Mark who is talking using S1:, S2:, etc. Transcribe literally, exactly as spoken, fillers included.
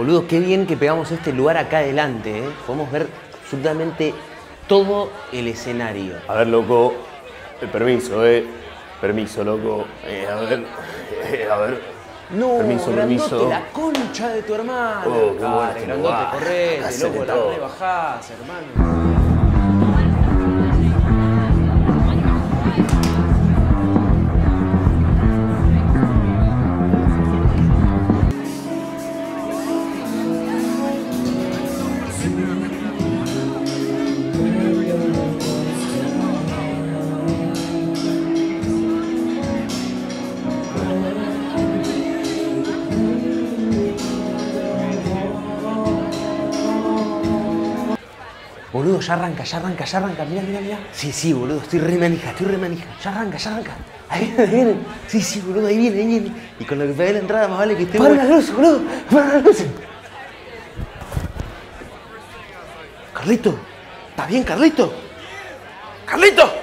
S1: Boludo, qué bien que pegamos este lugar acá adelante, ¿eh? Podemos ver absolutamente todo el escenario.
S2: A ver, loco, el permiso, eh. Permiso, loco. Eh, a ver, eh, a ver.
S1: No,
S2: permiso,
S1: grandote,
S2: permiso.
S1: la concha de tu hermana.
S2: Oh, qué bueno
S1: Dale,
S2: este
S1: grandote,
S2: lugar.
S1: correte,
S2: Hacete
S1: loco, la
S2: todo.
S1: rebajás, hermano. Boludo, ya arranca, ya arranca, ya arranca, mirá, mirá, mirá. Sí, sí, boludo, estoy re manija, estoy re manija. Ya arranca, ya arranca. Ahí viene, ahí viene. Sí, sí, boludo, ahí viene, ahí viene. Y con lo que pegué la entrada más vale que esté... ¡Para las luces, boludo! ¡Para las luces! ¡Carlito! ¿Estás bien, Carlito? ¡Carlito!